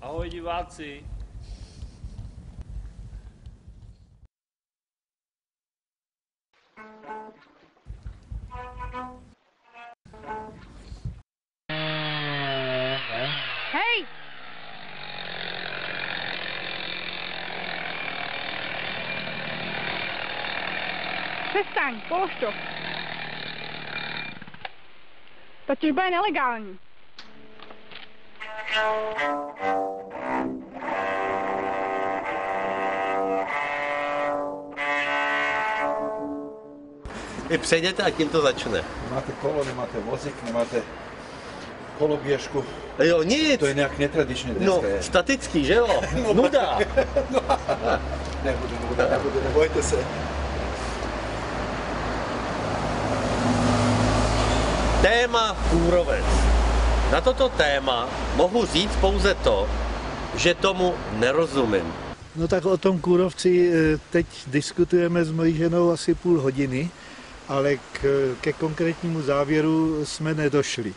Ahoj diváci. Hej! Přestaň, polož to. Ta těžba je nelegální. Vy přejděte a tím to začne. Nemáte kolo, nemáte vozík, nemáte koloběžku. Jo, nic. To je nějak netradičně dneska. No, statický, že jo? Nuda. No. Nebudu, nebojte se. Téma kůrovec. Na toto téma mohu říct pouze to, že tomu nerozumím. No tak o tom kůrovci teď diskutujeme s mojí ženou asi půl hodiny, ale ke konkrétnímu závěru jsme nedošli.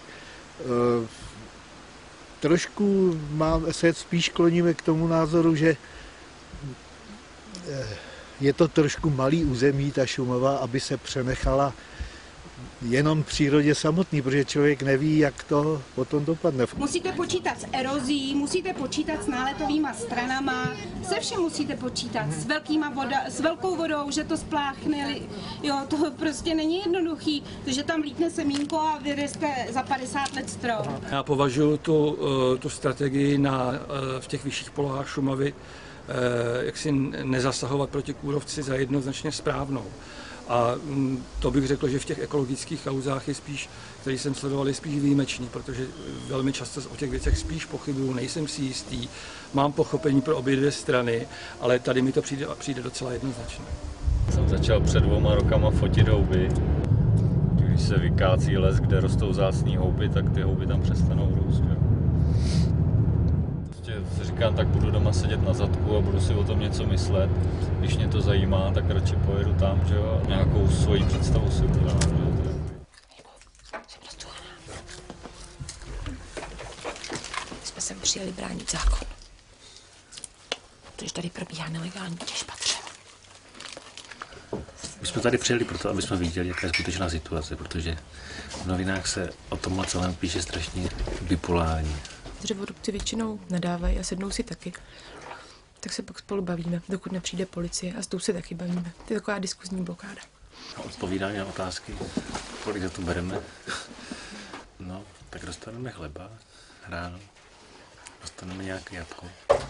Trošku se spíš kloníme k tomu názoru, že je to trošku malý území, ta Šumava, aby se přenechala jenom přírodě samotný, protože člověk neví, jak to potom dopadne. Musíte počítat s erozí, musíte počítat s náletovýma stranama, se všem musíte počítat, s velkou vodou, že to spláchne, jo, to prostě není jednoduchý, že tam vlítne semínko a vyroste za 50 let strom. Já považuji tu strategii v těch vyšších polohách Šumavy, jak si nezasahovat proti kůrovci za jednoznačně správnou. A to bych řekl, že v těch ekologických kauzách je spíš, který jsem sledoval, je spíš výjimečný, protože velmi často o těch věcech spíš pochybuju, nejsem si jistý, mám pochopení pro obě dvě strany, ale tady mi to přijde docela jednoznačně. Jsem začal před 2 rokama fotit houby. Když se vykácí les, kde rostou vzácné houby, tak ty houby tam přestanou růst. Si říkám, tak budu doma sedět na zadku a budu si o tom něco myslet. Když mě to zajímá, tak radši pojedu tam, že jo, a nějakou svoji představu si udělám. My jsme sem přijeli bránit zákon, protože tady probíhá nelegální těžba dřeva. My jsme tady přijeli proto, aby jsme viděli, jaká je skutečná situace, protože v novinách se o tomhle celém píše strašně bipolárně. Dřevorubci většinou nadávají a sednou si taky. Tak se pak spolu bavíme, dokud nepřijde policie a s tou se taky bavíme. To je taková diskuzní blokáda. Odpovídání na otázky, kolik za to bereme. No, tak dostaneme chleba ráno, dostaneme nějaký jabko.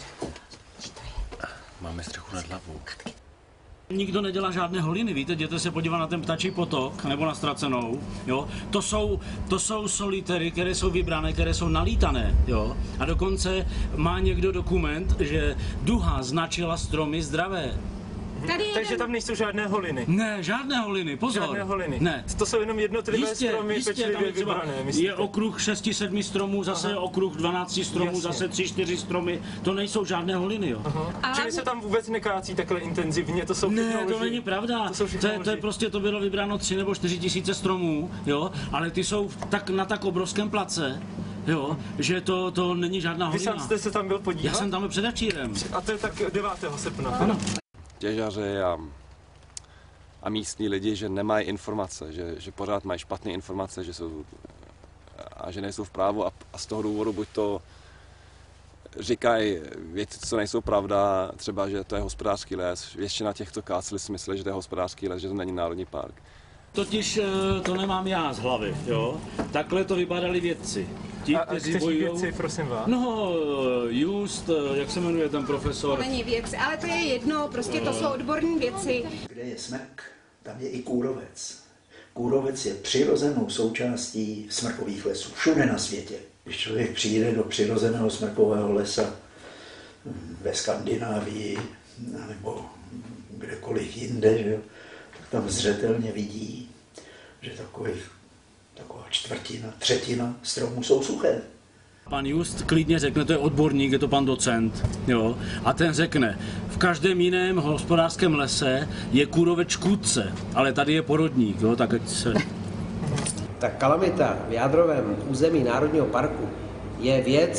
Máme střechu nad hlavou. Nikdo nedělá žádné holiny, víte, jděte se podívat na ten ptačí potok nebo na Ztracenou, jo. To jsou solitery, které jsou vybrané, které jsou nalítané, jo. A dokonce má někdo dokument, že duha značila stromy zdravé. Takže tam nejsou žádné holiny? Ne, žádné holiny, pozor. Žádné holiny? Ne. To jsou jenom jednotlivé stromy pečlivě vybrané, je okruh 6-7 stromů, zase okruh 12 stromů, jasně. Zase 3-4 stromy, to nejsou žádné holiny, jo. Čili se tam vůbec nekácí takhle intenzivně, to jsou ne, to není pravda, to je prostě, to bylo vybráno 3 nebo 4 tisíce stromů, jo, ale ty jsou na tak obrovském place, jo, že to není žádná holina. Vy sám jste se tam byl podívat? Já jsem tam byl předevčírem. A to je tak 9. srpna. Ano. Těžaři a místní lidi, že nemají informace, že pořád mají špatné informace, že nejsou v právu a z toho důvodu buď to říkají věci, co nejsou pravda, třeba, že to je hospodářský les. Většina těchto káclí si myslí, že to je hospodářský les, že to není národní park. Totiž to nemám já z hlavy, jo. Takhle to vybádali vědci. A kteří vědci, prosím vás? No, Just, jak se jmenuje ten profesor? To není vědci, ale to je jedno, prostě to jsou odborní věci. Kde je smrk, tam je i kůrovec. Kůrovec je přirozenou součástí smrkových lesů, všude na světě. Když člověk přijde do přirozeného smrkového lesa ve Skandinávii nebo kdekoliv jinde, že, tak tam zřetelně vidí, že taková čtvrtina, třetina stromů jsou suché. Pan Just klidně řekne, to je odborník, je to pan docent, jo, a ten řekne, v každém jiném hospodářském lese je kůrovec škůdce, ale tady je porodník, jo, tak ať se... Ta kalamita v jádrovém území Národního parku je věc,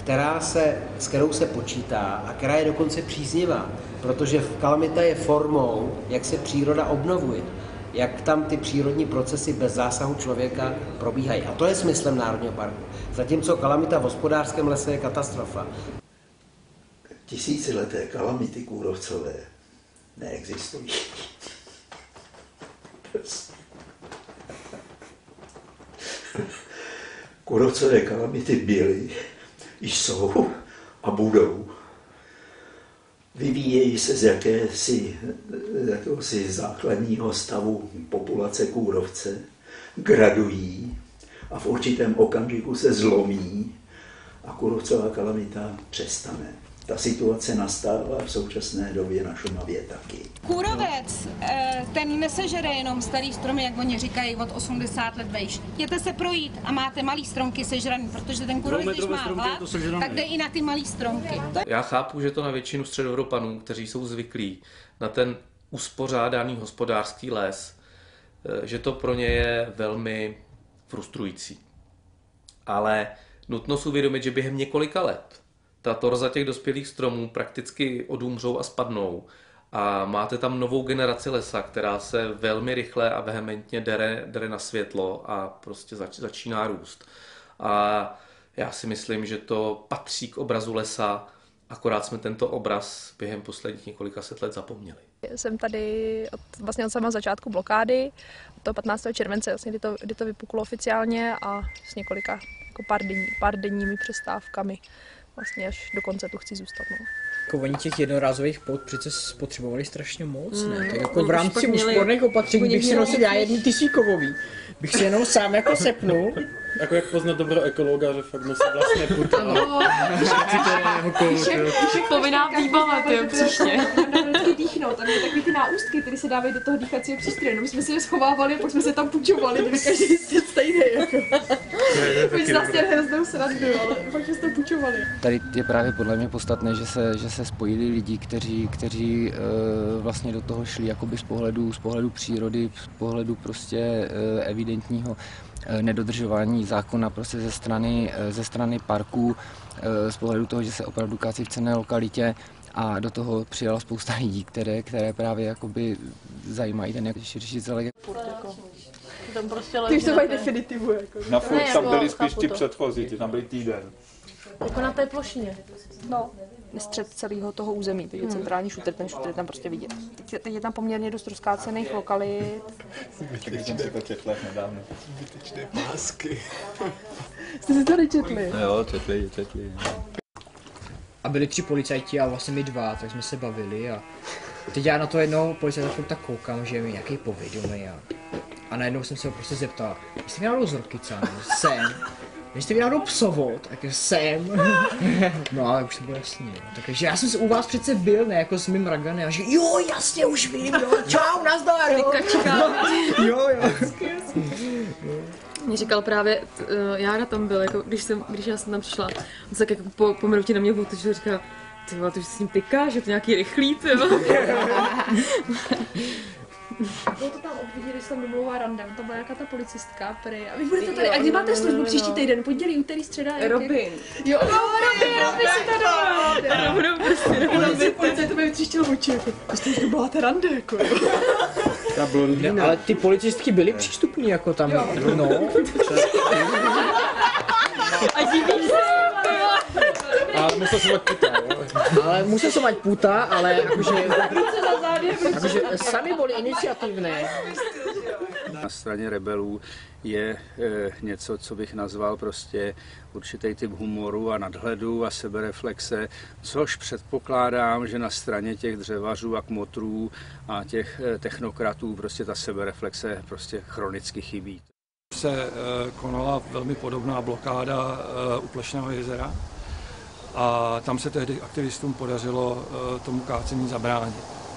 s kterou se počítá a která je dokonce příznivá, protože kalamita je formou, jak se příroda obnovuje, jak tam ty přírodní procesy bez zásahu člověka probíhají. A to je smyslem Národního parku. Zatímco kalamita v hospodářském lese je katastrofa. Tisícileté kalamity kůrovcové neexistují. Kůrovcové kalamity byly, jsou a budou. Vyvíjejí se z jakéhosi základního stavu populace kůrovce, gradují a v určitém okamžiku se zlomí a kůrovcová kalamita přestane. Ta situace nastává v současné době na Šumavě taky. Kůrovec, ten nesežere jenom starý stromy, jak oni říkají, od 80 let vejš. Jděte se projít a máte malý stromky sežraný, protože ten kůrovec, když má hlad, tak jde i na ty malý stromky. Já chápu, že to na většinu Středoevropanů, kteří jsou zvyklí na ten uspořádaný hospodářský les, že to pro ně je velmi frustrující. Ale nutno si uvědomit, že během několika let ta torza těch dospělých stromů prakticky odumřou a spadnou a máte tam novou generaci lesa, která se velmi rychle a vehementně dere na světlo a prostě začíná růst. A já si myslím, že to patří k obrazu lesa, akorát jsme tento obraz během posledních několika set let zapomněli. Jsem tady od samého začátku blokády, to 15. července, vlastně, kdy to vypuklo oficiálně a s několika pár denními přestávkami. Vlastně až do konce tu chci zůstat. No. Jako oni těch jednorázových pot přece spotřebovali strašně moc, ne? Tak jako v rámci úsporných opatření bych si nosil já jedný tisíkový. Bych si jenom sám jako sepnul. Jako jak poznat dobro ekologa, že fakt nosí vlastně puta. Však povinná výbava, ty příště. Vždycky dýchnout, tam je takový ty náustky, které se dávají do toho dýchacího přístroje. No my jsme si je schovávali a pak jsme se tam půjčovali, kdyby každý si stejný. Jako. Oni z nás měli hroznou srandu, ale pak jsme se tam půjčovali. Tady je právě podle mě podstatné, že se spojili lidi, kteří vlastně do toho šli jakoby z pohledu přírody, z pohledu prostě evidentního nedodržování zákona prostě ze strany parků, z pohledu toho, že se opravdu kácí v cenné lokalitě a do toho přijala spousta lidí, které právě jakoby zajímají ten širší celek. Tam prostě ty už to mají definitivu. Jako. Na furt tam byli spíš ti předchozí, ty tam byli týden. Jako na té plošině. No. Střed celého toho území, teď je centrální šutr, ten šutr je tam prostě vidět. Teď je tam poměrně dost rozkácených lokalit. Tak jsem si to četl nedávno. Zbytečné pásky. Jste si to nečetli? No jo, četli. A byli 3 policajti a vlastně my 2, tak jsme se bavili a teď já na to jednoho policajta furt tak koukám, že je mi nějaký povědomý a najednou jsem se ho prostě zeptal, jestli mi náhodou z Rokycan, jsem. Jestli mi náhodou psovod, tak jsem. No ale už to bylo jasný. Takže já jsem se u vás přece byl, ne jako s mým Raganem, a že jo, jasně, už vím, jo, čau, nazdar, jo. Jo. Mě říkal právě, Jára tam byl, jako když já jsem tam přišla, on se tak jako po minutě na mě otočil a říkal, ty vole, to s ním tykáš, je to nějaký rychlý, ty vole. Bylo to tam obviděli, že tam domluvá randem, to byla nějaká ta policistka, prý. A vy budete tady, a kdy máte službu příští týden? Pondělí, úterý, středa? Robin. Jo, Robin si to dala. Robin, policajt to by vytříštil oči, jako, jste už domluváte rande, jako. Ta blondýna. Ale ty policistky byly přístupní, jako tam, no. A divíš se, ale musel jsem mať puta, jo? Ale musel jsem mať puta, ale jakože sami byli iniciativné. Na straně rebelů je něco, co bych nazval prostě určitý typ humoru a nadhledu a sebereflexe, což předpokládám, že na straně těch dřevařů a kmotrů a těch technokratů prostě ta sebereflexe prostě chronicky chybí. Se konala velmi podobná blokáda u Plešného jezera a tam se tehdy aktivistům podařilo tomu kácení zabránit.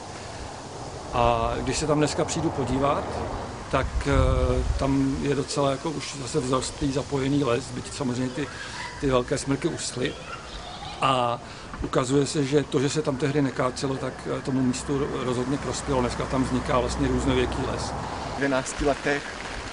A když se tam dneska přijdu podívat, tak tam je docela jako už zase vzrostlý zapojený les, byť samozřejmě ty velké smrky uschly. A ukazuje se, že to, že se tam tehdy nekácelo, tak tomu místu rozhodně prospělo. Dneska tam vzniká vlastně různověký les. V 12 letech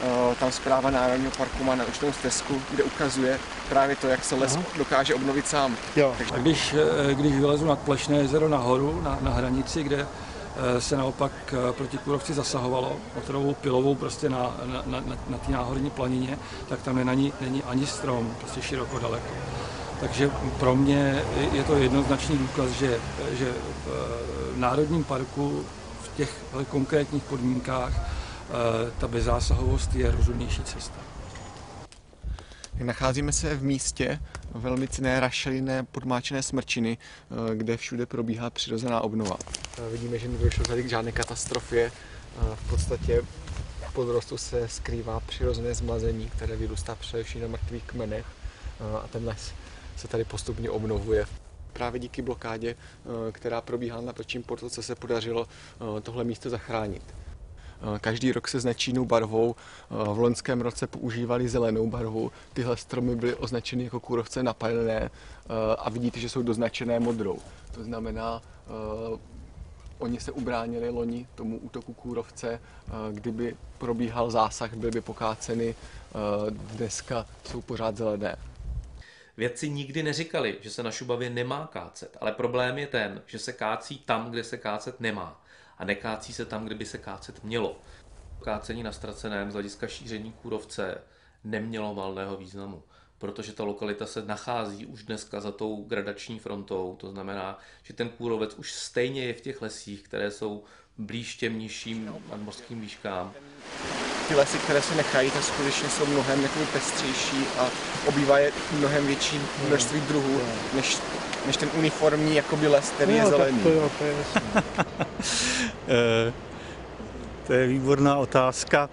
tam správa Národního parku má naučnou stezku, kde ukazuje právě to, jak se les dokáže obnovit sám. A když vylezu nad Plešné jezero nahoru, na hranici, kde se naopak proti kůrovci zasahovalo motorovou pilovou prostě na té náhorní planině, tak tam není ani strom, prostě široko daleko. Takže pro mě je to jednoznačný důkaz, že v Národním parku v těch konkrétních podmínkách ta bezzásahovost je rozumnější cesta. Nacházíme se v místě velmi cenné rašelinné podmáčené smrčiny, kde všude probíhá přirozená obnova. Vidíme, že nedošlo tady k žádné katastrofě. V podstatě v podrostu se skrývá přirozené zmlazení, které vyrůstá především na mrtvých kmenech, a ten les se tady postupně obnovuje. Právě díky blokádě, která probíhá na Vlčím potoce, se podařilo tohle místo zachránit. Každý rok se značí barvou, v loňském roce používali zelenou barvu, tyhle stromy byly označeny jako kůrovce napadené a vidíte, že jsou doznačené modrou. To znamená, oni se ubránili loni tomu útoku kůrovce, kdyby probíhal zásah, byly by pokáceny, dneska jsou pořád zelené. Vědci nikdy neříkali, že se na Šumavě nemá kácet, ale problém je ten, že se kácí tam, kde se kácet nemá. A nekácí se tam, kde by se kácet mělo. Kácení na Ztraceném z hlediska šíření kůrovce nemělo valného významu, protože ta lokalita se nachází už dneska za tou gradační frontou, to znamená, že ten kůrovec už stejně je v těch lesích, které jsou blíž těm nižším nadmořským výškám. Ty lesy, které se nechají, tak skutečně jsou mnohem pestřejší a obývá je mnohem větší množství druhů, než ten uniformní jakoby les, který je zelený. To je jasný. To je výborná otázka.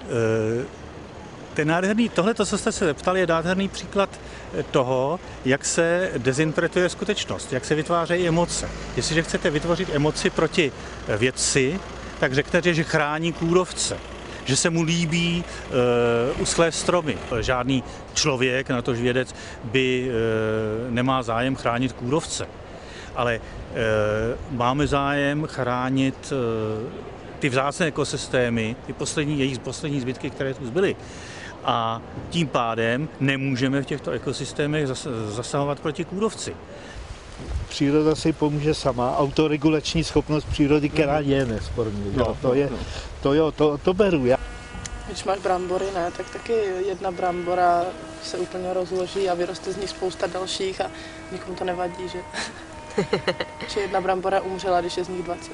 Tohle, co jste se zeptali, je nádherný příklad toho, jak se dezinterpretuje skutečnost, jak se vytvářejí emoce. Jestliže chcete vytvořit emoci proti vědci, tak řeknete, že chrání kůrovce, že se mu líbí uschlé stromy. Žádný člověk, natož vědec, by nemá zájem chránit kůrovce. Ale máme zájem chránit ty vzácné ekosystémy, ty jejich poslední zbytky, které tu zbyly. A tím pádem nemůžeme v těchto ekosystémech zasahovat proti kůrovci. Příroda si pomůže sama, autoregulační schopnost přírody, která je nesporný. To beru já. Když máš brambory, ne, tak taky jedna brambora se úplně rozloží a vyroste z ní spousta dalších a nikomu to nevadí, že? Že jedna brambora umřela, když je z nich 20.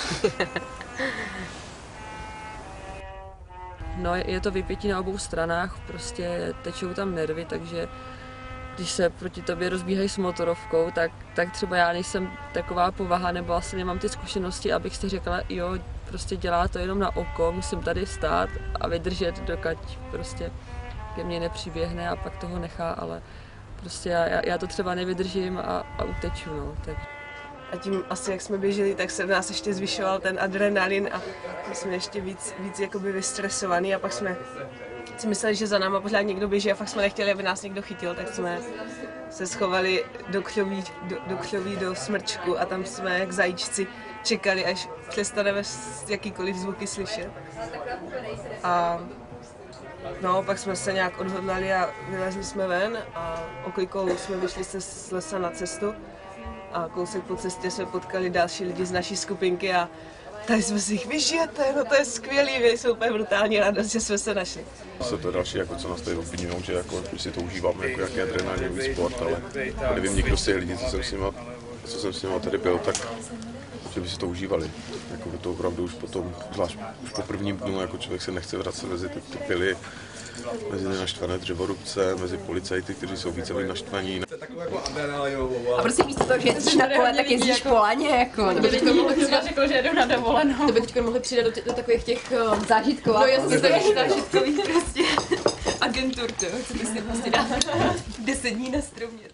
No, je to vypětí na obou stranách, prostě tečou tam nervy, takže když se proti tobě rozbíhají s motorovkou, tak třeba já nejsem taková povaha, nebo asi nemám ty zkušenosti, abych si řekla, jo, prostě dělá to jenom na oko, musím tady stát a vydržet, dokud prostě ke mně nepřiběhne a pak toho nechá, ale prostě já to třeba nevydržím a uteču, no, tak. A tím asi, jak jsme běželi, tak se v nás ještě zvyšoval ten adrenalin a my jsme ještě víc jakoby vystresovaný a pak jsme si mysleli, že za náma pořád někdo běží a fakt jsme nechtěli, aby nás někdo chytil, tak jsme se schovali do křoví, do smrčku a tam jsme jak zajíčci čekali, až přestaneme jakýkoliv zvuky slyšet. A no, pak jsme se nějak odhodlali a vylezli jsme ven a oklikou jsme vyšli z lesa na cestu a kousek po cestě jsme potkali další lidi z naší skupinky a tady jsme si jich, vy žijete, no to je skvělý, jsou úplně brutální radost, že jsme se našli. Se to další, jako co nás tady obvinují, že jako, si to užíváme jako jaký adrenalinový sport, ale nevím, někdo z těch lidí, co jsem s nimi tady byl, tak že by si to užívali. Jako by to opravdu už potom, zvlášť už po prvním dnu, jako člověk se nechce vracet mezi ty pily, mezi naštvané dřevorubce, mezi policajty, kteří jsou více naštvaní. A prostě místo toho, že jezdíš na kole, tak jezdíš po laně, jako. To by teď mohli přidat, řekl, že jedu na dovolenou. To by teď mohli přidat do takových těch zážitkových. No jasně, to je zážitkových prostě agentur, to co by si prostě dát 10 dní na stromě.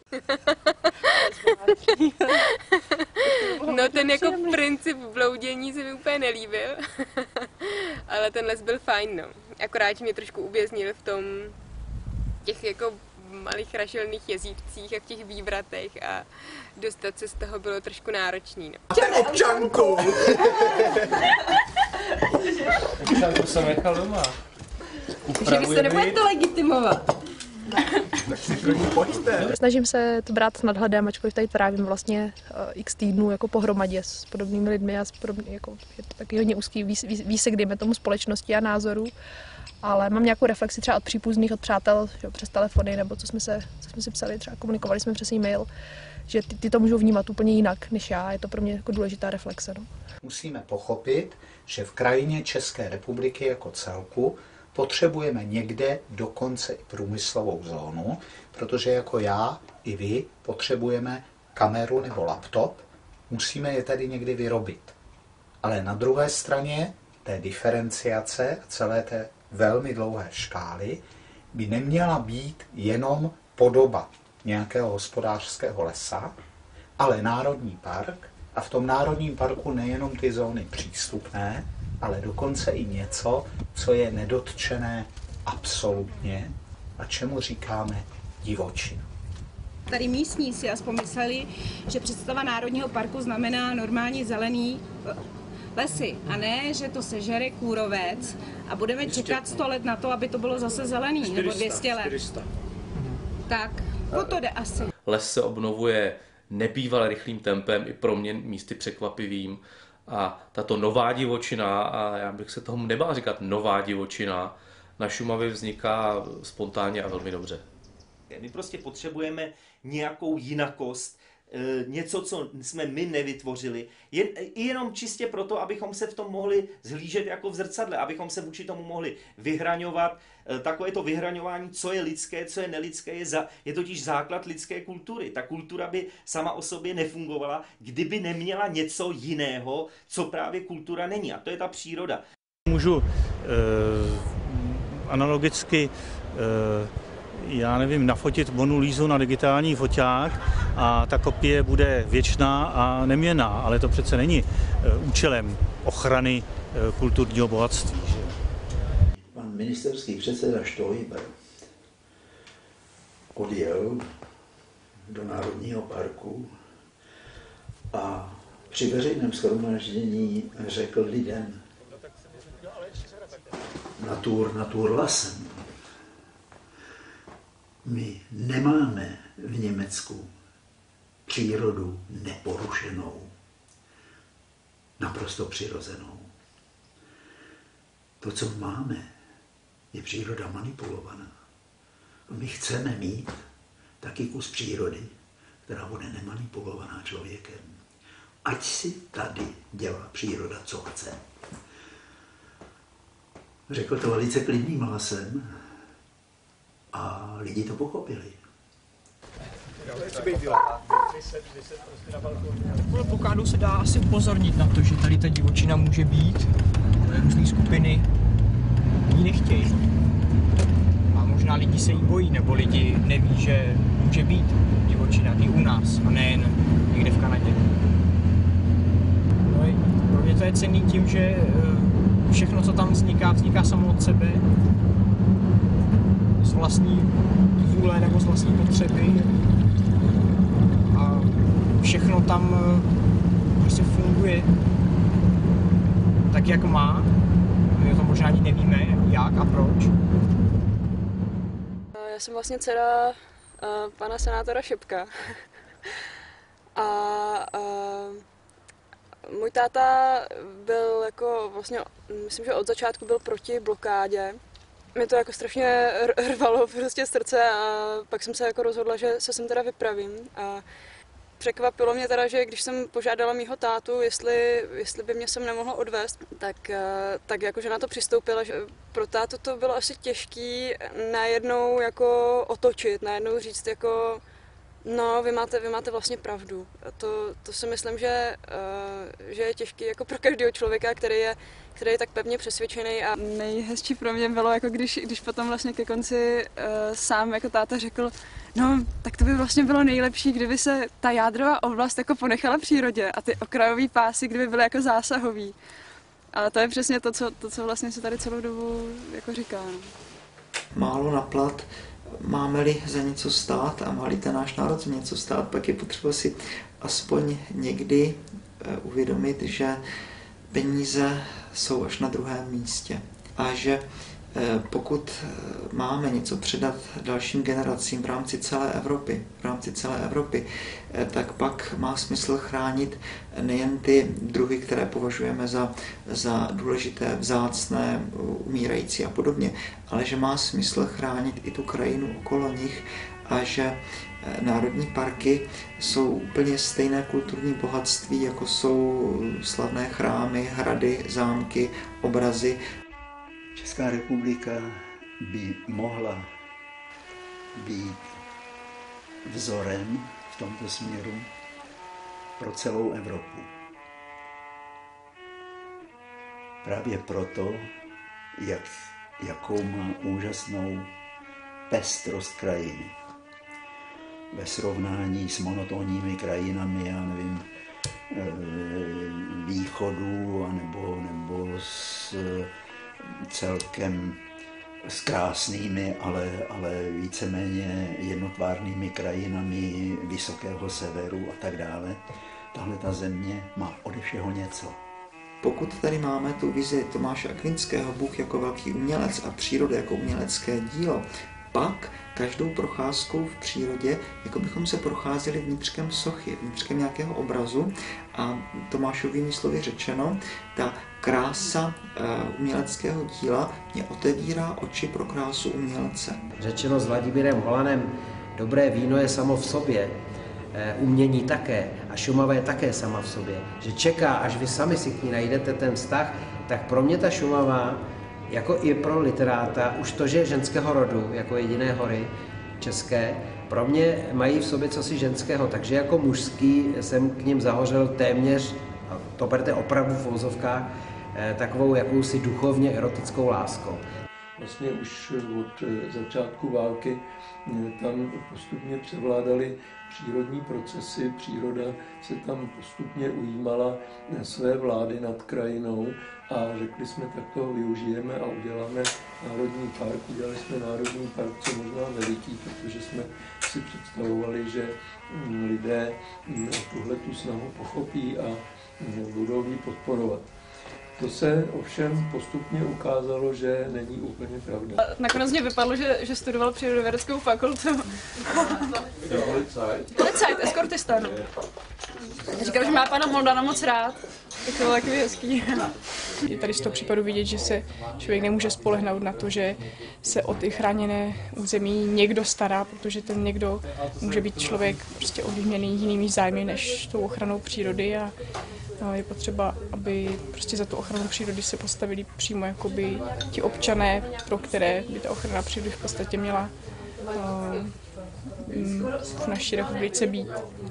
No ten jako princip bloudění se mi úplně nelíbil, ale ten les byl fajn, no. Akorát mě trošku uvěznil v tom těch jako malých rašelných jezívcích a v těch vývratech a dostat se z toho bylo trošku náročný, no. A ten občanku! Občanku jsem nechal doma. Takže vy se nebudete legitimovat. Tak si pro ní pojďte. Snažím se to brát s nadhledem, ačkoliv tady trávím vlastně x týdnů jako pohromadě s podobnými lidmi a jako, je to taky hodně úzký výsek, dejme tomu, společnosti a názorů. Ale mám nějakou reflexi třeba od příbuzných, od přátel, že, přes telefony, nebo co jsme si psali, třeba komunikovali jsme přes e-mail, že ty to můžou vnímat úplně jinak než já. Je to pro mě jako důležitá reflexe. No. Musíme pochopit, že v krajině České republiky jako celku potřebujeme někde dokonce i průmyslovou zónu, protože jako já i vy potřebujeme kameru nebo laptop, musíme je tady někdy vyrobit. Ale na druhé straně té diferenciace a celé té velmi dlouhé škály by neměla být jenom podoba nějakého hospodářského lesa, ale národní park, a v tom národním parku nejenom ty zóny přístupné, ale dokonce i něco, co je nedotčené absolutně a čemu říkáme divočina. Tady místní si aspoň mysleli, že představa národního parku znamená normálně zelený lesy a ne, že to sežere kůrovec a budeme čekat 100 let na to, aby to bylo zase zelený, 400, nebo 200 let. 400. Tak, o to jde asi. Les se obnovuje nebývale rychlým tempem, i pro mě místy překvapivým. A tato nová divočina, a já bych se tomu nebál říkat nová divočina, na Šumavě vzniká spontánně a velmi dobře. My prostě potřebujeme nějakou jinakost, něco, co jsme my nevytvořili, jenom čistě proto, abychom se v tom mohli zhlížet jako v zrcadle, abychom se vůči tomu mohli vyhraňovat. Takové to vyhraňování, co je lidské, co je nelidské, je totiž základ lidské kultury. Ta kultura by sama o sobě nefungovala, kdyby neměla něco jiného, co právě kultura není. A to je ta příroda. Můžu analogicky já nevím, nafotit Monu Lízu na digitální foťák a ta kopie bude věčná a neměnná, ale to přece není účelem ochrany kulturního bohatství. Že? Pan ministerský předseda Stoiber odjel do Národního parku a při veřejném shromáždění řekl lidem natur lasem. My nemáme v Německu přírodu neporušenou, naprosto přirozenou. To, co máme, je příroda manipulovaná. A my chceme mít taky kus přírody, která bude nemanipulovaná člověkem. Ať si tady dělá příroda, co chce. Řekl to velice klidným hlasem, a lidi to pochopili. Takovou blokádu se dá asi upozornit na to, že tady ta divočina může být, ale různé skupiny ji nechtějí. A možná lidi se jí bojí, nebo lidi neví, že může být divočina i u nás, a nejen někde v Kanadě. No, pro mě to je cenný tím, že všechno, co tam vzniká samo od sebe, z vlastní vůle nebo z vlastní potřeby a všechno tam prostě funguje tak, jak má. My to možná ani nevíme, jak a proč. Já jsem vlastně dcera pana senátora Šepka a můj táta byl jako vlastně, myslím, že od začátku byl proti blokádě. Mě to jako strašně rvalo prostě srdce a pak jsem se jako rozhodla, že se sem teda vypravím. A překvapilo mě teda, že když jsem požádala mýho tátu, jestli by mě sem nemohlo odvést, tak jakože na to přistoupila, že pro tátu to bylo asi těžký najednou jako otočit, najednou říct jako no, vy máte vlastně pravdu. To si myslím, že je těžký jako pro každého člověka, který je tak pevně přesvědčený. A nejhezčí pro mě bylo, jako když potom vlastně ke konci sám jako táta řekl, no, tak to by vlastně bylo nejlepší, kdyby se ta jádrová oblast jako ponechala přírodě a ty okrajové pásy, kdyby byly jako zásahový. A to je přesně to, co vlastně se tady celou dobu jako říká. No. Málo na plat, máme-li za něco stát a má-li ten náš národ za něco stát, pak je potřeba si aspoň někdy uvědomit, že peníze jsou až na druhém místě a že Pokud máme něco předat dalším generacím v rámci celé Evropy, tak pak má smysl chránit nejen ty druhy, které považujeme za důležité, vzácné, umírající a podobně, ale že má smysl chránit i tu krajinu okolo nich a že národní parky jsou úplně stejné kulturní bohatství, jako jsou slavné chrámy, hrady, zámky, obrazy. Česká republika by mohla být vzorem v tomto směru pro celou Evropu. Právě proto, jakou má úžasnou pestrost krajiny. Ve srovnání s monotónními krajinami, já nevím, východu nebo s celkem s krásnými, ale víceméně jednotvárnými krajinami vysokého severu a tak dále. Tahle ta země má ode všeho něco. Pokud tady máme tu vizi Tomáše Akvinského, Bůh jako velký umělec a příroda jako umělecké dílo, pak každou procházkou v přírodě, jako bychom se procházeli vnitřkem sochy, vnitřkem nějakého obrazu a Tomášovými slovy řečeno, ta krása uměleckého díla mě otevírá oči pro krásu umělce. Řečeno s Vladimírem Holanem, dobré víno je samo v sobě, umění také a Šumava je také sama v sobě. Že čeká, až vy sami si k ní najdete ten vztah, tak pro mě ta Šumava jako i pro literáta, už to, že je ženského rodu, jako jediné hory české, pro mě mají v sobě cosi ženského, takže jako mužský jsem k nim zahořel téměř, a to berte opravdu v uvozovkách, takovou jakousi duchovně erotickou láskou. Vlastně už od začátku války tam postupně převládaly přírodní procesy, příroda se tam postupně ujímala své vlády nad krajinou a řekli jsme, tak toho využijeme a uděláme národní park. Udělali jsme národní park co možná veliký, protože jsme si představovali, že lidé tuhletu snahu pochopí a budou ji podporovat. To se ovšem postupně ukázalo, že není úplně pravda. Nakonec mě vypadlo, že studoval přírodovědeckou fakultu. Policajt, eskortista. Říkal, že má pana Moldana moc rád. Tak to bylo takový hezký. Je tady z toho případu vidět, že se člověk nemůže spolehnout na to, že se o ty chráněné území někdo stará, protože ten někdo může být člověk prostě ovlivněný jinými zájmy než tou ochranou přírody a je potřeba, aby prostě za tu ochranu přírody se postavili přímo jakoby ti občané, pro které by ta ochrana přírody v podstatě měla v naší republice být.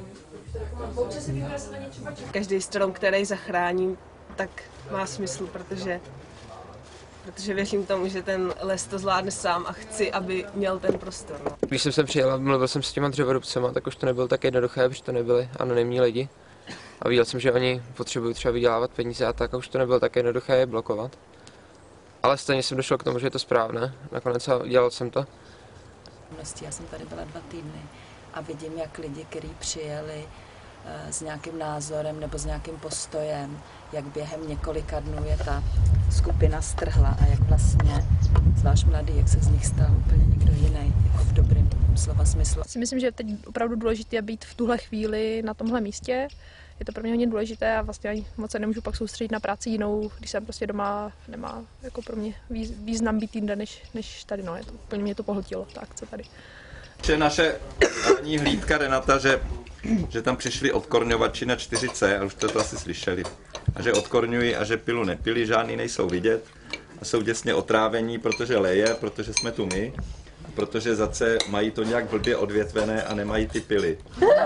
Každý strom, který zachráním, tak má smysl, protože věřím tomu, že ten les to zvládne sám a chci, aby měl ten prostor. Když jsem sem přijel a mluvil jsem s těma dřevorubcema, tak už to nebylo tak jednoduché, protože to nebyli anonymní lidi. A viděl jsem, že oni potřebují třeba vydělávat peníze a tak, a už to nebylo tak jednoduché je blokovat. Ale stejně jsem došel k tomu, že je to správné. Nakonec dělal jsem to. Já jsem tady byla 2 týdny a vidím, jak lidi, kteří přijeli s nějakým názorem nebo s nějakým postojem, jak během několika dnů je ta skupina strhla a jak vlastně, zvlášť mladý, jak se z nich stal úplně někdo jiný, jako v dobrém slova smyslu. Si myslím, že je teď opravdu důležité být v tuhle chvíli na tomhle místě. Je to pro mě hodně důležité a vlastně ani moc se nemůžu pak soustředit na práci jinou, když jsem prostě doma, nemá jako pro mě význam být jinde než tady. No, úplně mě to pohltilo, ta akce tady. Naše hlavní hlídka Renata, že tam přišli odkorňovači na 4C, a už jste to asi slyšeli, a že odkorňují a že pilu nepili, žádný nejsou vidět a jsou děsně otrávení, protože leje, protože jsme tu my, protože zase mají to nějak blbě odvětvené a nemají ty pily.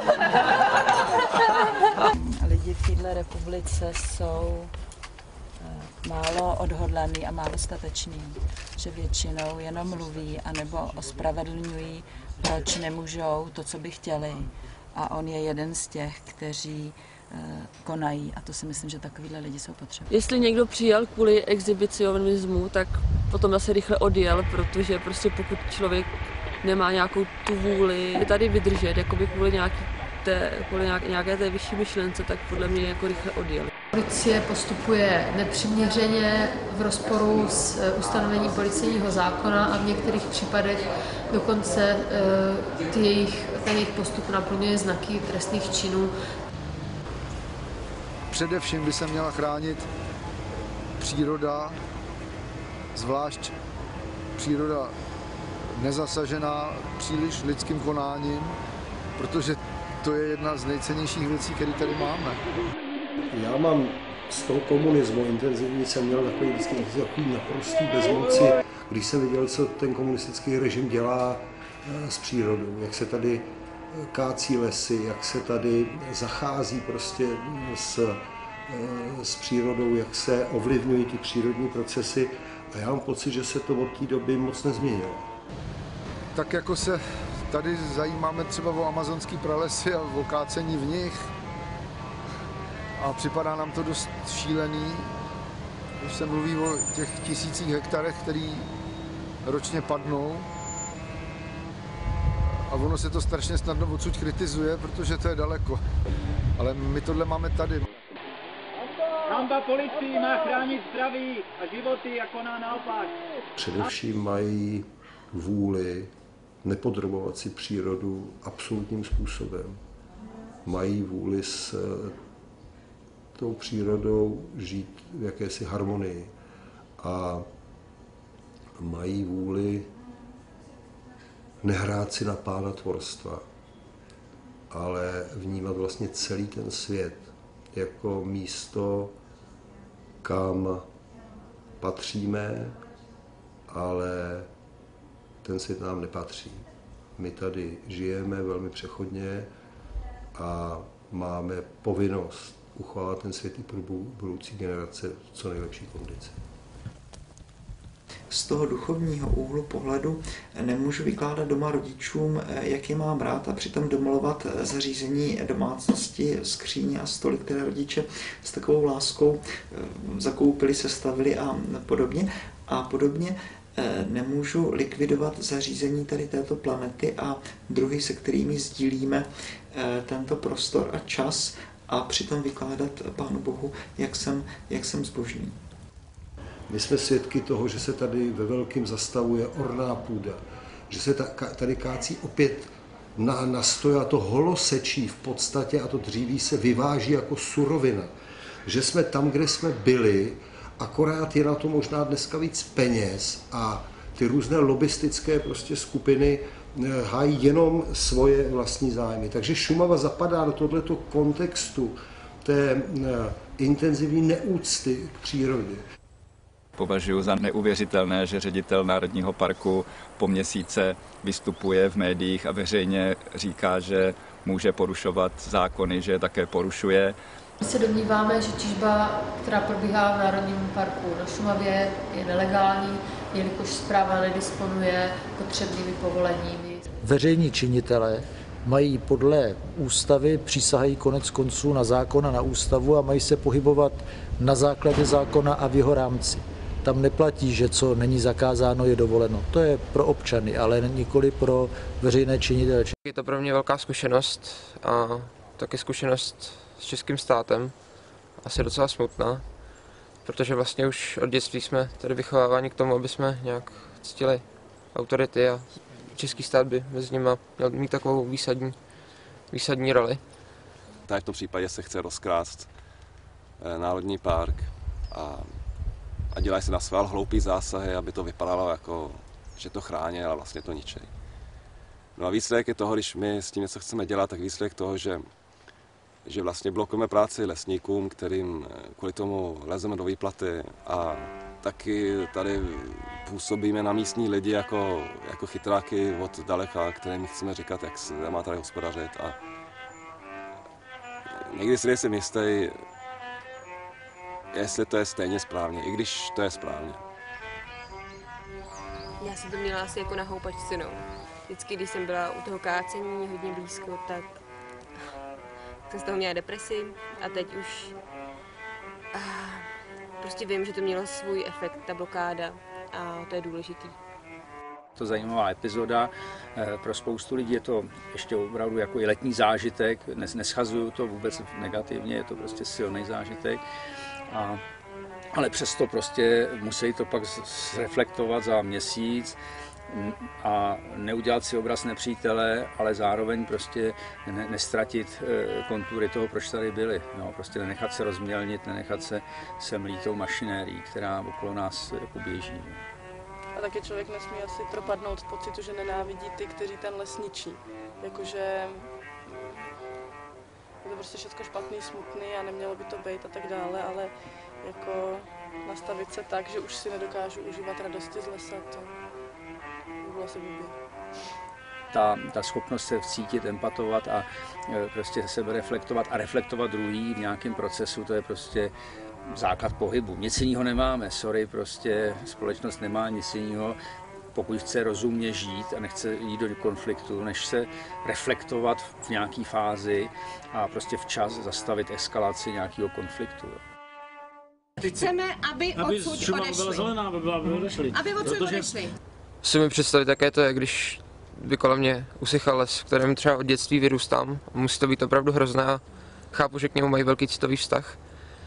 Lidi v této republice jsou málo odhodlaný a málo stateční, že většinou jenom mluví anebo ospravedlňují, proč nemůžou to, co by chtěli. A on je jeden z těch, kteří konají a to si myslím, že takovýhle lidi jsou potřeba. Jestli někdo přijel kvůli exhibicionismu, tak potom zase rychle odjel, protože prostě pokud člověk nemá nějakou tu vůli tady vydržet, jakoby kvůli nějaké té vyšší myšlence, tak podle mě jako rychle odjel. Policie postupuje nepřiměřeně v rozporu s ustanovením policejního zákona a v některých případech dokonce ten jejich postup naplňuje znaky trestných činů. Především by se měla chránit příroda, zvlášť příroda nezasažená příliš lidským konáním, protože to je jedna z nejcennějších věcí, které tady máme. Já mám z toho komunismu intenzivně jsem měl takový naprostý bezmoci, když jsem viděl, co ten komunistický režim dělá s přírodou, jak se tady kácí lesy, jak se tady zachází prostě s přírodou, jak se ovlivňují ty přírodní procesy a já mám pocit, že se to od té doby moc nezměnilo. Tak jako se tady zajímáme třeba o amazonský pralesy a o kácení v nich a připadá nám to dost šílený, když se mluví o těch tisících hektarech, který ročně padnou. A ono se to strašně snadno odsud kritizuje, protože to je daleko. Ale my tohle máme tady. Hamba policii má chránit zdraví a životy, jako naopak. Především mají vůli nepodrobovat si přírodu absolutním způsobem. Mají vůli s tou přírodou žít v jakési harmonii a mají vůli nehrát si na pána tvorstva, ale vnímat vlastně celý ten svět jako místo, kam patříme, ale ten svět nám nepatří. My tady žijeme velmi přechodně a máme povinnost uchovat ten svět i pro budoucí generace v co nejlepší kondici. Z toho duchovního úhlu pohledu nemůžu vykládat doma rodičům, jak je mám rád a přitom domolovat zařízení domácnosti, skříně a stoly, které rodiče s takovou láskou zakoupili, sestavili a podobně. A podobně nemůžu likvidovat zařízení tady této planety a druhy, se kterými sdílíme tento prostor a čas a přitom vykládat Pánu Bohu, jak jsem zbožný. My jsme svědky toho, že se tady ve velkém zastavuje orná půda, že se tady kácí opět na stoja, to holosečí v podstatě a to dříví se vyváží jako surovina. Že jsme tam, kde jsme byli, akorát je na to možná dneska víc peněz a ty různé lobistické prostě skupiny hájí jenom svoje vlastní zájmy. Takže Šumava zapadá do tohoto kontextu té intenzivní neúcty k přírodě. Považuji za neuvěřitelné, že ředitel Národního parku po měsíce vystupuje v médiích a veřejně říká, že může porušovat zákony, že je také porušuje. My se domníváme, že těžba, která probíhá v Národním parku na Šumavě, je nelegální, jelikož správa nedisponuje potřebnými povoleními. Veřejní činitelé mají podle ústavy, přísahají konec konců na zákon a na ústavu a mají se pohybovat na základě zákona a v jeho rámci. Tam neplatí, že co není zakázáno, je dovoleno. To je pro občany, ale nikoli pro veřejné činitele. Je to pro mě velká zkušenost a taky zkušenost s českým státem. Asi docela smutná, protože vlastně už od dětství jsme tady vychováváni k tomu, aby jsme nějak ctili autority a český stát by mezi nimi měl mít takovou výsadní roli. Tady v tom případě se chce rozkrást Národní park a dělají se na své hloupý zásahy, aby to vypadalo jako, že to chrání, ale vlastně to ničí. No a výsledek je toho, když my s tím něco chceme dělat, tak výsledek toho, že vlastně blokujeme práci lesníkům, kterým kvůli tomu lezeme do výplaty a taky tady působíme na místní lidi jako chytráky od daleka, kterým chceme říkat, jak se má tady hospodařit. A někdy si nejsem jistý, jestli to je stejně správně, i když to je správně. Já jsem to měla asi jako na houpačce, no. Vždycky, když jsem byla u toho kácení hodně blízko, tak jsem z toho měla depresi a teď už prostě vím, že to mělo svůj efekt, ta blokáda, a to je důležitý. To zajímavá epizoda. Pro spoustu lidí je to ještě opravdu jako i letní zážitek. Neschazuju to vůbec negativně, je to prostě silný zážitek. Ale přesto prostě musí to pak zreflektovat za měsíc a neudělat si obraz nepřítele, ale zároveň prostě nestratit kontury toho, proč tady byli. No, prostě nenechat se rozmělnit, nenechat se semlít tou mašinérií, která okolo nás jako běží. A taky člověk nesmí asi propadnout v pocitu, že nenávidí ty, kteří ten les ničí. Jakože je to prostě všechno špatný, smutný a nemělo by to být a tak dále, ale jako nastavit se tak, že už si nedokážu užívat radosti z lesa, to by bylo asi blbý. Ta schopnost se vcítit, empatovat a prostě sebe reflektovat a reflektovat druhý v nějakém procesu, to je prostě základ pohybu. Nic jiného nemáme, sorry, prostě společnost nemá nic jiného, pokud chce rozumně žít a nechce jít do konfliktu, než se reflektovat v nějaké fázi a prostě včas zastavit eskalaci nějakého konfliktu. Chceme, aby odsud odešli. Aby odsud odešli. Musím mi představit, jaké to je, když by kolem mě usychal les, v kterém třeba od dětství vyrůstám. Musí to být opravdu hrozné a chápu, že k němu mají velký citový vztah.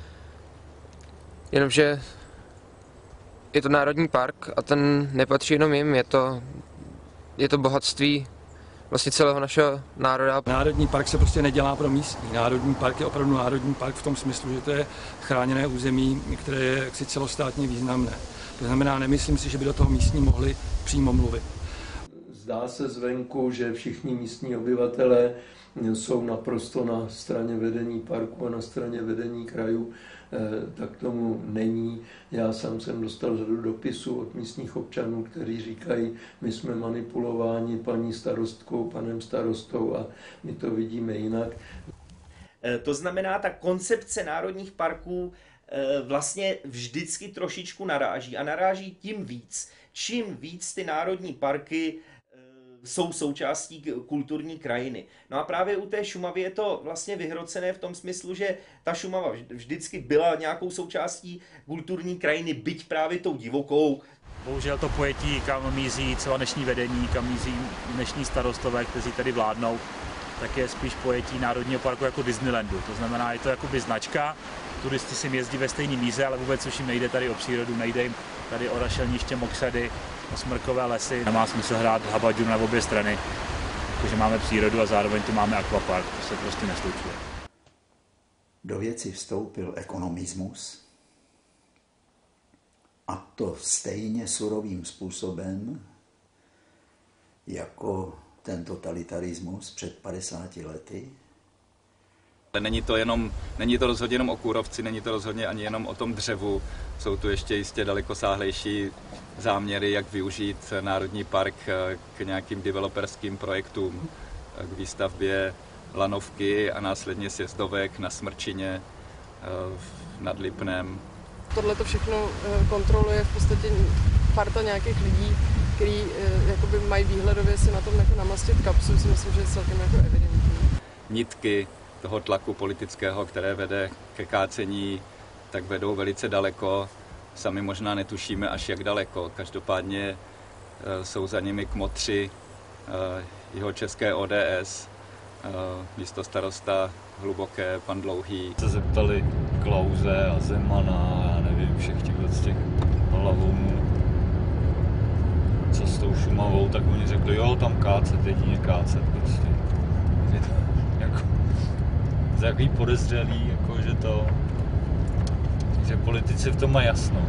Jenomže je to národní park a ten nepatří jenom jim, je to bohatství vlastně celého našeho národa. Národní park se prostě nedělá pro místní. Národní park je opravdu národní park v tom smyslu, že to je chráněné území, které je jaksi celostátně významné. To znamená, nemyslím si, že by do toho místní mohli přímo mluvit. Zdá se zvenku, že všichni místní obyvatelé jsou naprosto na straně vedení parku a na straně vedení krajů. Tak tomu není. Já sám jsem dostal řadu dopisů od místních občanů, kteří říkají, my jsme manipulováni paní starostkou, panem starostou a my to vidíme jinak. To znamená, ta koncepce národních parků vlastně vždycky trošičku naráží a naráží tím víc. Čím víc ty národní parky jsou součástí kulturní krajiny. No a právě u té Šumavy je to vlastně vyhrocené v tom smyslu, že ta Šumava vždycky byla nějakou součástí kulturní krajiny, byť právě tou divokou. Bohužel to pojetí, kam mízí celá dnešní vedení, kam mízí dnešní starostové, kteří tady vládnou, tak je spíš pojetí Národního parku jako Disneylandu. To znamená, je to jakoby značka, turisti si jezdí ve stejné míze, ale vůbec už jim nejde tady o přírodu, nejde jim tady o rašelniště, mokřady, o smrkové lesy. Nemá smysl hrát habadžu na obě strany, protože máme přírodu a zároveň tu máme akvapark, to se prostě neslučuje. Do věci vstoupil ekonomismus, a to stejně surovým způsobem jako ten totalitarismus před 50 lety. Není to rozhodně jenom o kůrovci, není to rozhodně ani jenom o tom dřevu. Jsou tu ještě jistě dalekosáhlejší záměry, jak využít národní park k nějakým developerským projektům, k výstavbě lanovky a následně sjezdovek na Smrčině, nad Lipnem. Tohle to všechno kontroluje v podstatě parta nějakých lidí, kteří jakoby mají výhledově si na tom jako namastit kapsu, si myslím, že je celkem jako evidentní. Nitky toho tlaku politického, které vede ke kácení, tak vedou velice daleko. Sami možná netušíme až jak daleko. Každopádně jsou za nimi kmotři jihočeské ODS, místostarosta Hluboké, pan Dlouhý. Se zeptali Klause a Zemana, já nevím, všech těch hlavounů, co s tou Šumavou, tak oni řekli, jo, tam kácet, jedině kácet prostě. Je to jako takový podezřelý, jako že politici v tom mají jasno.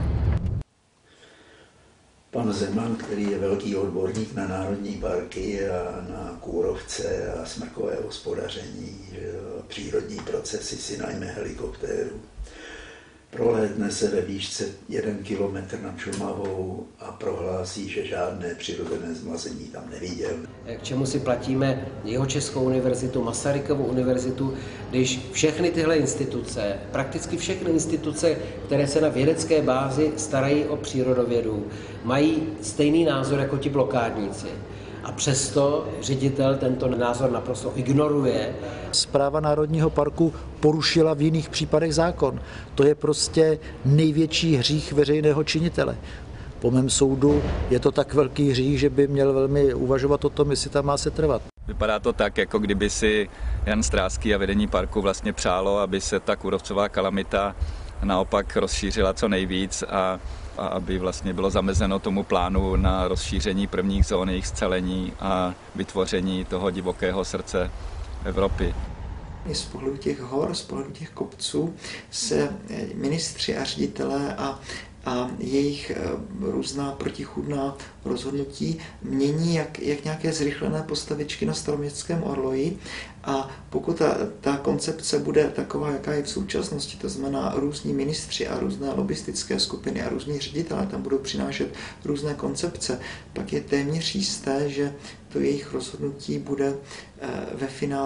Pan Zeman, který je velký odborník na národní parky a na kůrovce a smrkové hospodaření, přírodní procesy, si najme helikoptéru. Prolétne se ve výšce 1 kilometr nad Šumavou a prohlásí, že žádné přirozené zmlazení tam neviděl. K čemu si platíme Jihočeskou univerzitu, Masarykovu univerzitu, když všechny tyhle instituce, prakticky všechny instituce, které se na vědecké bázi starají o přírodovědu, mají stejný názor jako ti blokádníci. A přesto ředitel tento názor naprosto ignoruje. Správa Národního parku porušila v jiných případech zákon. To je prostě největší hřích veřejného činitele. Po mém soudu je to tak velký hřích, že by měl velmi uvažovat o tom, jestli tam má se trvat. Vypadá to tak, jako kdyby si Jan Stráský a vedení parku vlastně přálo, aby se ta kůrovcová kalamita naopak rozšířila co nejvíc a aby vlastně bylo zamezeno tomu plánu na rozšíření prvních zón, jejich scelení a vytvoření toho divokého srdce Evropy. Z pohledu těch hor, z pohledu těch kopců se ministři a ředitelé a jejich různá protichůdná rozhodnutí mění jak nějaké zrychlené postavičky na staroměstském orloji. A pokud ta koncepce bude taková, jaká je v současnosti, to znamená různí ministři a různé lobbystické skupiny a různí ředitelé tam budou přinášet různé koncepce, pak je téměř jisté, že to jejich rozhodnutí bude ve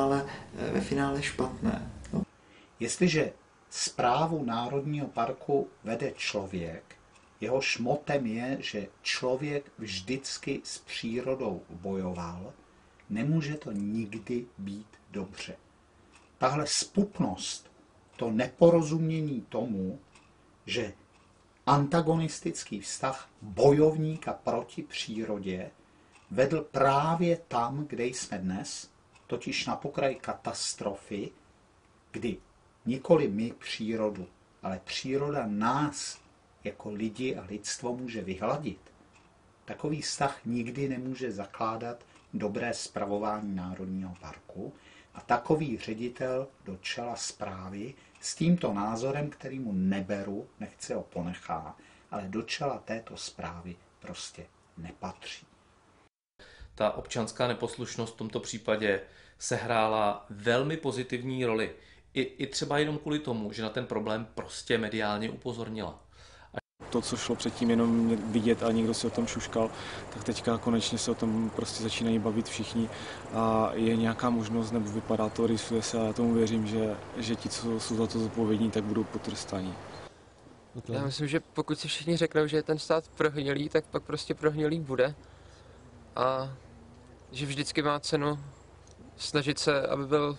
finále špatné. No. Jestliže správu Národního parku vede člověk, jehož motem je, že člověk vždycky s přírodou bojoval, nemůže to nikdy být dobře. Tahle zpupnost, to neporozumění tomu, že antagonistický vztah bojovníka proti přírodě vedl právě tam, kde jsme dnes, totiž na pokraji katastrofy, kdy nikoli my přírodu, ale příroda nás jako lidi a lidstvo může vyhladit. Takový vztah nikdy nemůže zakládat dobré spravování Národního parku a takový ředitel do čela správy s tímto názorem, který mu neberu, nechci ho ponechá, ale do čela této správy prostě nepatří. Ta občanská neposlušnost v tomto případě sehrála velmi pozitivní roli. I třeba jenom kvůli tomu, že na ten problém prostě mediálně upozornila. To, co šlo předtím jenom vidět a někdo si o tom šuškal, tak teďka konečně se o tom prostě začínají bavit všichni a je nějaká možnost, nebo vypadá to, rýsuje se a já tomu věřím, že ti, co jsou za to zodpovědní, tak budou potrestáni. Já myslím, že pokud si všichni řeknou, že je ten stát prohnilý, tak pak prostě prohnilý bude a že vždycky má cenu snažit se, aby byl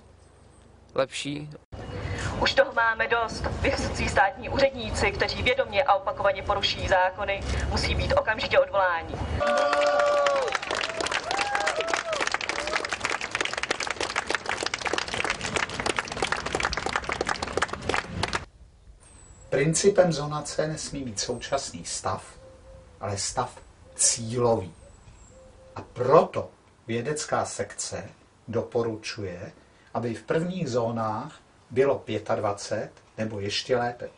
lepší. Už toho máme dost. Vysocí státní úředníci, kteří vědomě a opakovaně poruší zákony, musí být okamžitě odvoláni. Principem zonace nesmí být současný stav, ale stav cílový. A proto vědecká sekce doporučuje, aby v prvních zónách bylo 25 nebo ještě lépe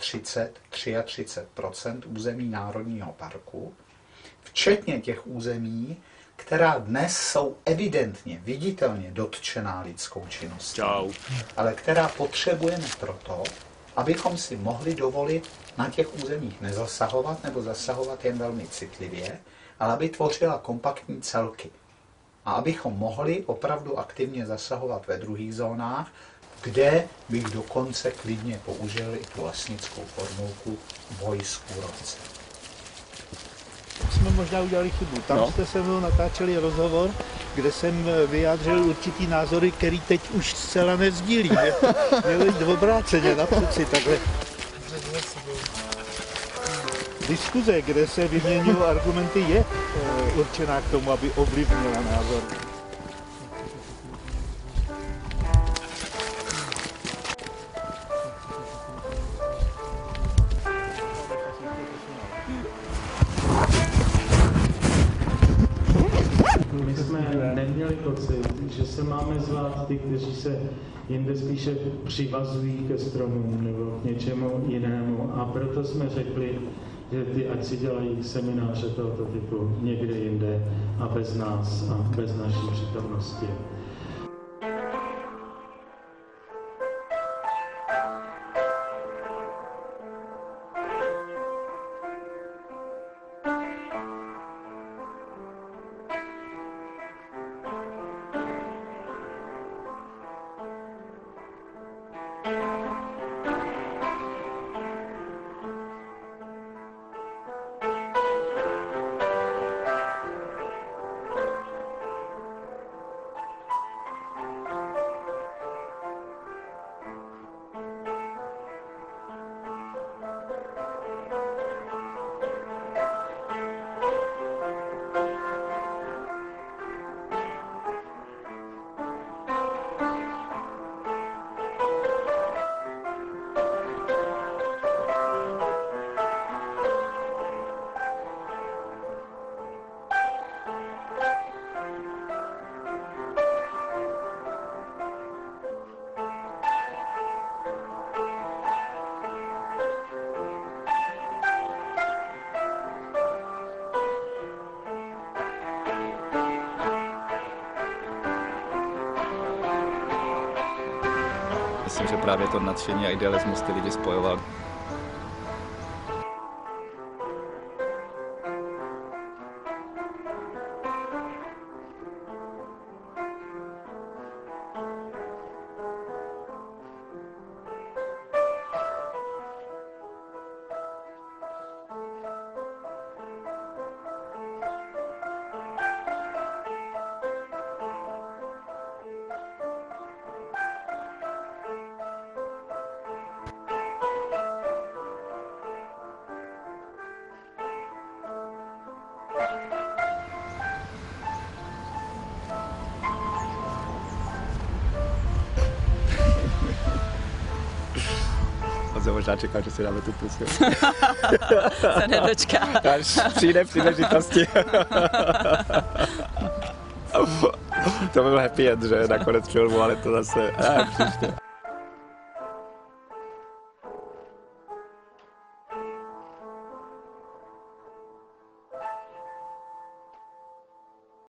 33% území Národního parku, včetně těch území, která dnes jsou evidentně, viditelně dotčená lidskou činností, ale která potřebujeme proto, abychom si mohli dovolit na těch územích nezasahovat nebo zasahovat jen velmi citlivě, ale aby tvořila kompaktní celky. A abychom mohli opravdu aktivně zasahovat ve druhých zónách, kde bych dokonce klidně použil i tu lesnickou formulku boj s kůrovcem. Jsme možná udělali chybu. Tam jste se mnou natáčeli rozhovor, kde jsem vyjádřil určitý názory, který teď už zcela nezdílím. Mělo jít obráceně, napřed si takhle. Diskuze, kde se vyměňují argumenty, je určená k tomu, aby ovlivnila názor. My jsme neměli pocit, že se máme zvát ty, kteří se jinde spíše přivazují ke stromům nebo k něčemu jinému, a proto jsme řekli, že ty ať si dělají semináře tohoto typu někde jinde a bez nás a bez naší přítomnosti. myslím, že právě to nadšení a idealismus ty lidi spojoval. On se možná čekal, že si dáme tu pusu. Se nedočká. Až přijde příležitosti. To byl happy end, že? Na konec filmu, ale to zase příště.